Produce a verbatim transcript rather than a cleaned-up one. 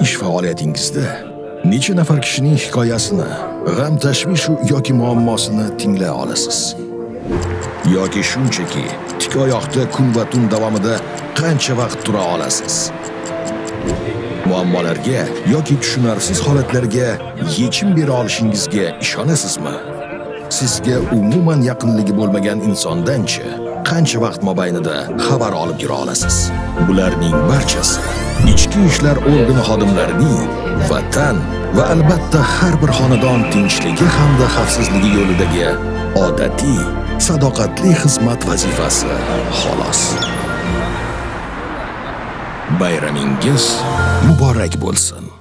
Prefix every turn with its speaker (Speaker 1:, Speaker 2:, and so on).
Speaker 1: ish faoliyatingizda necha nafar kishining hikoyasini, g'am tashvish yoki muammosini tinglay olasiz? Yoki shunchaki tik oyoqda kun va tun davomida qancha vaqt tura olasiz? Muammolarga yoki tushunarsiz holatlarga yechim bera olishingizga ishonasizmi? Sizga umuman yaqinligi bo'lmagan insondan-chi qancha vaqt mobaynida xabar olib yura olasiz? Bularning barchasi ichki ishlar organi xodimlarining vatan va albatta har bir xonadon tinchligi hamda xavfsizligi yo'lidagi odatiy, sadoqatli xizmat vazifasi xolos. Bayramingiz muborak bo'lsin.